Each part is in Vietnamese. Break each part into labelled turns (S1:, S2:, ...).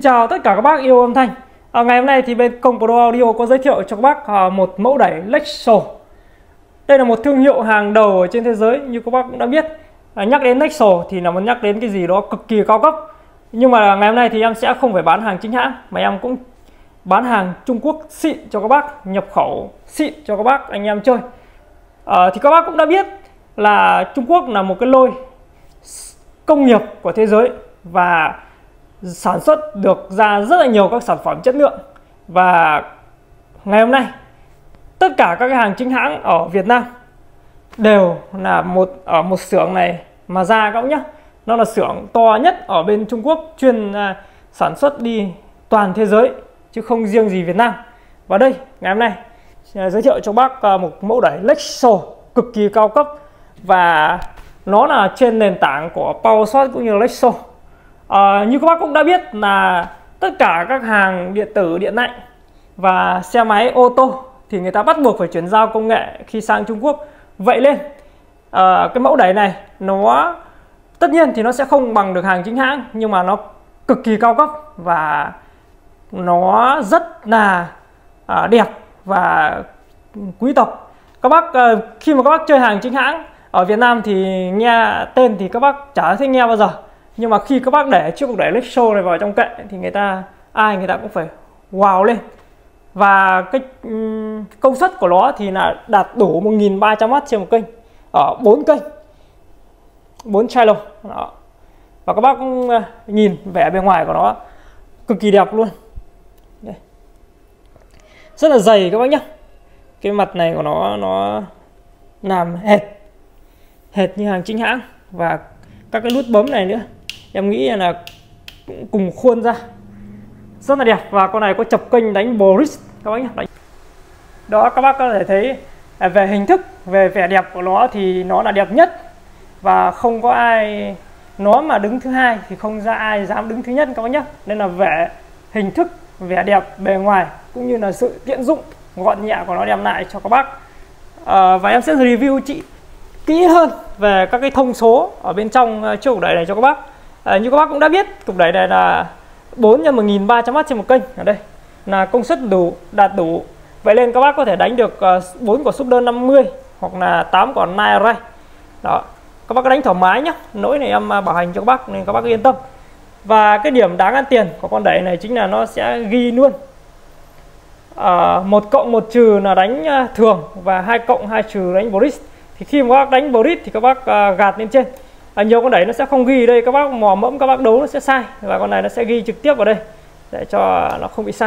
S1: Xin chào tất cả các bác yêu âm thanh. Ngày hôm nay thì bên Công Pro Audio có giới thiệu cho các bác một mẫu đẩy Lexo. Đây là một thương hiệu hàng đầu ở trên thế giới, như các bác cũng đã biết. Nhắc đến Lexo thì là muốn nhắc đến cái gì đó cực kỳ cao cấp. Nhưng mà ngày hôm nay thì em sẽ không phải bán hàng chính hãng, mà em cũng bán hàng Trung Quốc xịn cho các bác, nhập khẩu xịn cho các bác anh em chơi. Thì các bác cũng đã biết là Trung Quốc là một cái lôi công nghiệp của thế giới và sản xuất được ra rất là nhiều các sản phẩm chất lượng. Và ngày hôm nay tất cả các cái hàng chính hãng ở Việt Nam đều là ở một xưởng này mà ra các bác nhé. Nó là xưởng to nhất ở bên Trung Quốc, chuyên sản xuất đi toàn thế giới chứ không riêng gì Việt Nam. Và đây ngày hôm nay giới thiệu cho bác một mẫu đẩy Lexo cực kỳ cao cấp, và nó là trên nền tảng của PowerShot cũng như Lexo. Như các bác cũng đã biết là tất cả các hàng điện tử, điện lạnh và xe máy ô tô thì người ta bắt buộc phải chuyển giao công nghệ khi sang Trung Quốc. Vậy nên cái mẫu đẩy này nó tất nhiên thì nó sẽ không bằng được hàng chính hãng, nhưng mà nó cực kỳ cao cấp và nó rất là đẹp và quý tộc. Các bác khi mà các bác chơi hàng chính hãng ở Việt Nam thì nghe tên thì các bác chả thấy nghe bao giờ, nhưng mà khi các bác để chiếc cục đẩy Lexo này vào trong kệ thì người ta cũng phải wow lên. Và cái công suất của nó thì là đạt đủ 1300W trên một kênh ở 4 kênh, 4 channel. Và các bác cũng nhìn vẻ bề ngoài của nó cực kỳ đẹp luôn. Đây. Rất là dày các bác nhé. Cái mặt này của nó làm hệt như hàng chính hãng, và các cái nút bấm này nữa em nghĩ là cũng cùng khuôn ra rất là đẹp. Và con này có chập kênh đánh bridge các bác nhé. Đó, các bác có thể thấy về hình thức, về vẻ đẹp của nó thì nó là đẹp nhất, và không có ai, nó mà đứng thứ hai thì không ra ai dám đứng thứ nhất các bác nhé. Nên là về hình thức, vẻ đẹp bề ngoài cũng như là sự tiện dụng gọn nhẹ của nó đem lại cho các bác. Và em sẽ review kỹ hơn về các cái thông số ở bên trong chiếc cục đẩy này cho các bác. Như các bác cũng đã biết, cục đẩy này là 4 x 1300W trên một kênh. Ở đây là công suất đạt đủ. Vậy nên các bác có thể đánh được 4 quả súp đơn 50 hoặc là 8 quả nine ray. Đó, các bác cứ đánh thoải mái nhé. Nỗi này em bảo hành cho các bác nên các bác yên tâm. Và cái điểm đáng ăn tiền của con đẩy này chính là nó sẽ ghi luôn 1 cộng 1 trừ là đánh thường, và 2 cộng 2 trừ đánh bridge. Thì khi mà các bác đánh bridge thì các bác gạt lên trên. Nhiều con đẩy nó sẽ không ghi đây, các bác mò mẫm các bác đấu nó sẽ sai, và con này nó sẽ ghi trực tiếp vào đây để cho nó không bị sai.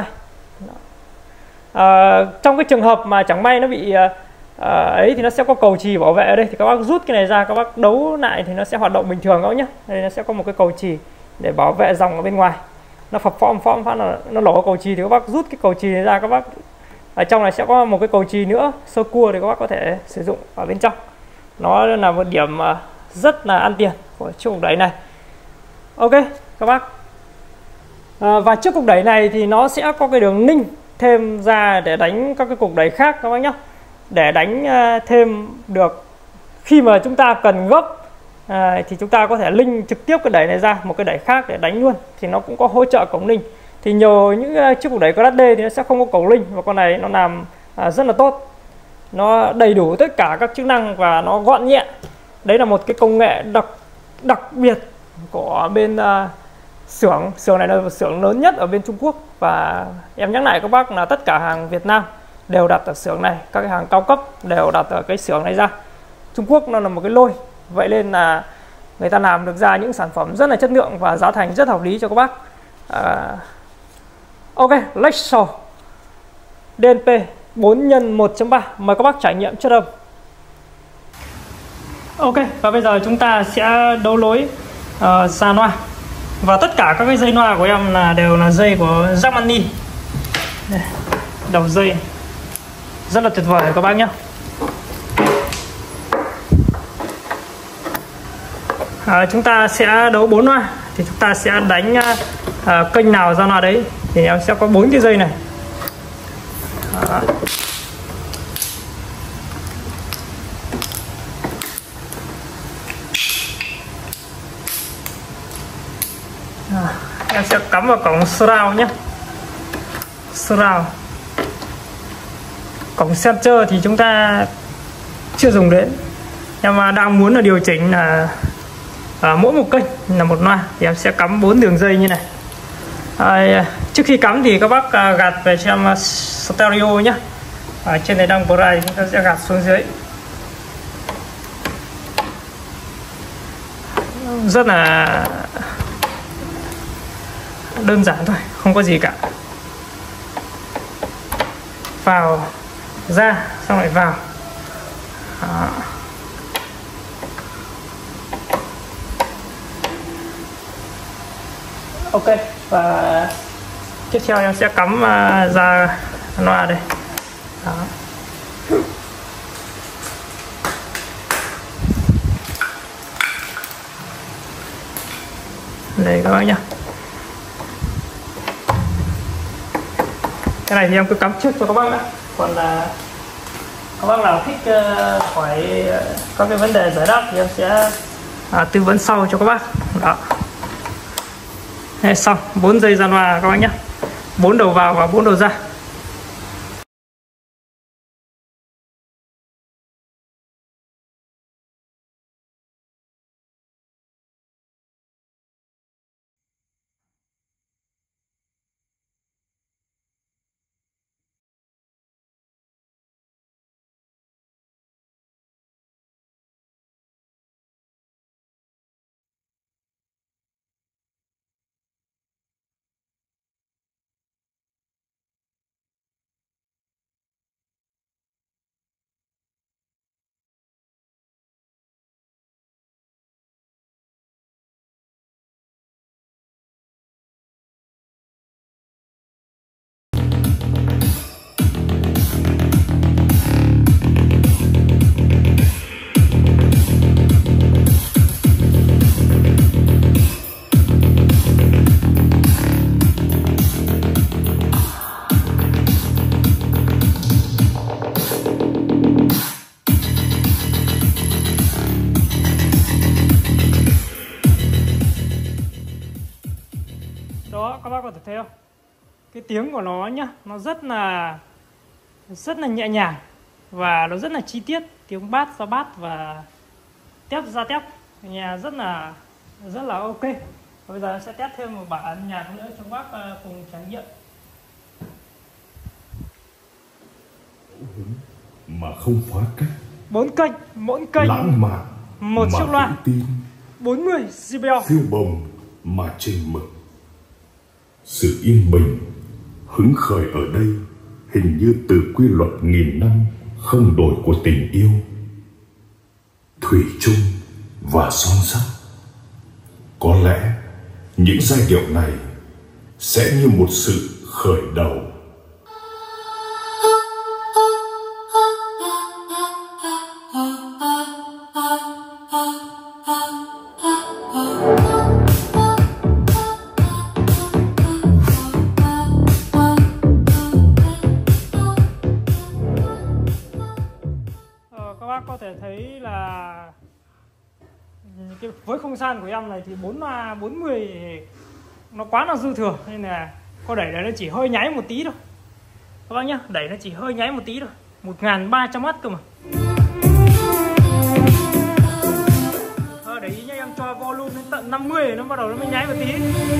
S1: Trong cái trường hợp mà chẳng may nó bị ấy thì nó sẽ có cầu chì bảo vệ ở đây, thì các bác rút cái này ra, các bác đấu lại thì nó sẽ hoạt động bình thường các bác nhé. Đây nó sẽ có một cái cầu chì để bảo vệ dòng ở bên ngoài. Nó phập phom phát nó lổ cầu chì thì các bác rút cái cầu chì này ra, các bác ở trong này sẽ có một cái cầu chì nữa sơ cua thì các bác có thể sử dụng ở bên trong. Nó là một điểm rất là ăn tiền của chiếc cục đẩy này. Ok các bác. Và chiếc cục đẩy này thì nó sẽ có cái đường ninh thêm ra để đánh các cái cục đẩy khác các bác nhé. Để đánh thêm được khi mà chúng ta cần gấp thì chúng ta có thể link trực tiếp cái đẩy này ra một cái đẩy khác để đánh luôn, thì nó cũng có hỗ trợ cổng link. Thì nhiều những chiếc cục đẩy Class D thì nó sẽ không có cổng link, và con này nó làm rất là tốt. Nó đầy đủ tất cả các chức năng và nó gọn nhẹ. Đấy là một cái công nghệ đặc biệt của bên xưởng này, là xưởng lớn nhất ở bên Trung Quốc. Và em nhắc lại các bác là tất cả hàng Việt Nam đều đặt ở xưởng này, các cái hàng cao cấp đều đặt ở cái xưởng này ra. Trung Quốc nó là một cái lôi, vậy nên là người ta làm được ra những sản phẩm rất là chất lượng và giá thành rất hợp lý cho các bác. Ok, Lexo DNP 4x1.3, mời các bác trải nghiệm chất âm. Ok, và bây giờ chúng ta sẽ đấu lối ra loa. Và tất cả các cái dây loa của em đều là dây của Jackmani. Đầu dây rất là tuyệt vời các bác nhé. Chúng ta sẽ đấu 4 loa, thì chúng ta sẽ đánh kênh nào ra loa đấy thì em sẽ có 4 cái dây này. Em sẽ cắm vào cổng surround nhé. Surround. Cổng center thì chúng ta chưa dùng đến. Em đang muốn là điều chỉnh là mỗi một kênh là một loa thì em sẽ cắm 4 đường dây như này. Trước khi cắm thì các bác gạt về cho em stereo nhé. Ở trên này đang Braille, chúng ta sẽ gạt xuống dưới. Rất là đơn giản thôi, không có gì cả. Vào, ra, xong lại vào. Đó. Ok, và tiếp theo em sẽ cắm ra loa đây. Đó. Đây các bác nhá. Cái này thì em cứ cắm trước cho các bác đã. Còn là các bác nào thích hỏi các cái vấn đề giải đáp thì em sẽ tư vấn sau cho các bác. Đó. Thế xong 4 dây ra loa các bác nhé, 4 đầu vào và 4 đầu ra. Đó, các bác có thể thấy không? Cái tiếng của nó nhá, nó rất là nhẹ nhàng và nó rất là chi tiết, tiếng bass ra bass và tép ra tép, nghe rất là ok. Và bây giờ em sẽ test thêm một bản nhạc nữa cho các bác cùng trải nghiệm.
S2: Mà không phá cách,
S1: 4 kênh, mỗi kênh
S2: lãng mạn,
S1: một chiếc loa,
S2: tin,
S1: 40 JBL,
S2: phiêu bồng mà trên mực. Sự yên bình, hứng khởi ở đây hình như từ quy luật nghìn năm không đổi của tình yêu, thủy chung và son sắt. Có lẽ những giai điệu này sẽ như một sự khởi đầu.
S1: Các bác có thể thấy là với không gian của em này thì 4 loa 40 nó quá là dư thừa, nên là có đẩy nó chỉ hơi nháy một tí thôi các bác nhá, đẩy nó chỉ hơi nháy một tí thôi, 1300W cơ mà. Để ý nhá, em cho volume đến tận 50 nó bắt đầu nó mới nháy một tí.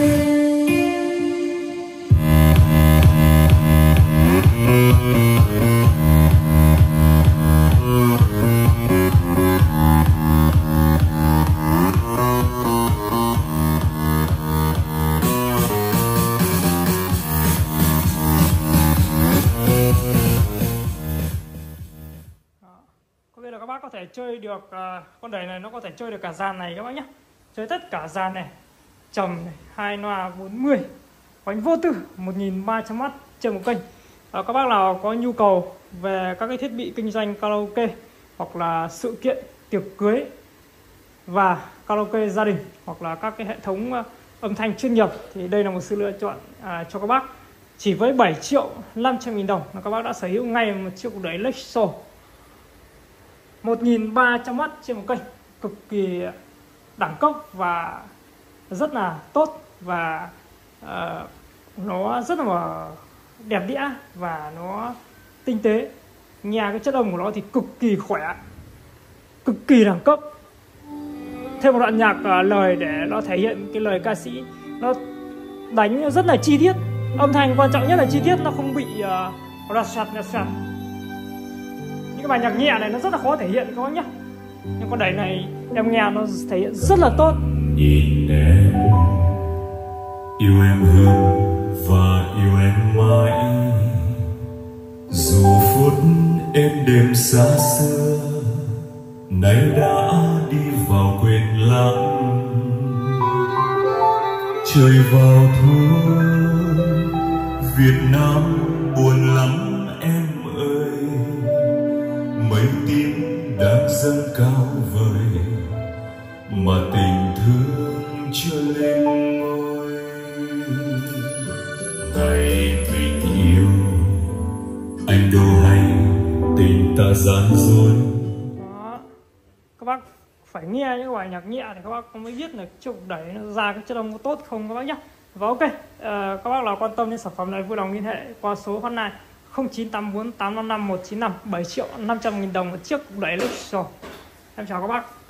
S1: Các bác có thể chơi được con đẩy này, nó có thể chơi được cả dàn này các bác nhé, chơi tất cả dàn này, trầm này, 2 loa 40, bánh vô tư 1300W trên một kênh. Các bác nào có nhu cầu về các cái thiết bị kinh doanh karaoke hoặc là sự kiện tiệc cưới và karaoke gia đình hoặc là các cái hệ thống âm thanh chuyên nghiệp thì đây là một sự lựa chọn cho các bác. Chỉ với 7.500.000 đồng là các bác đã sở hữu ngay một chiếc đẩy Lexus 1300W trên một kênh, cực kỳ đẳng cấp và rất là tốt, và Nó rất là đẹp đẽ và nó tinh tế. Nghe cái chất âm của nó thì cực kỳ khỏe, cực kỳ đẳng cấp. Thêm một đoạn nhạc lời để nó thể hiện cái lời ca sĩ, nó đánh rất là chi tiết. Âm thanh quan trọng nhất là chi tiết, nó không bị rạt sạt. Những cái bài nhạc nhẹ này nó rất là khó thể hiện các bác nhé. Nhưng con đẩy này em nghe nó thể hiện rất là tốt.
S3: Nhìn em yêu em hơn và yêu em mãi, dù phút êm đêm xa xưa nay đã đi vào quên lãng. Trời vào thu Việt Nam buồn lắm em ơi, mấy tim đang dâng cao vời mà tình thương chưa lên ngôi. Ngày mình yêu anh đâu hay tình ta gian dối.
S1: Đó. Các bác phải nghe những bài nhạc nhẹ thì các bác mới biết là chiếc đẩy nó ra cái chất âm có tốt không các bác nhé. Và ok, các bác nào quan tâm đến sản phẩm này vui lòng liên hệ qua số hotline 0984 855 195, 7.500.000 đồng một chiếc đẩy Lexus. Em chào các bác.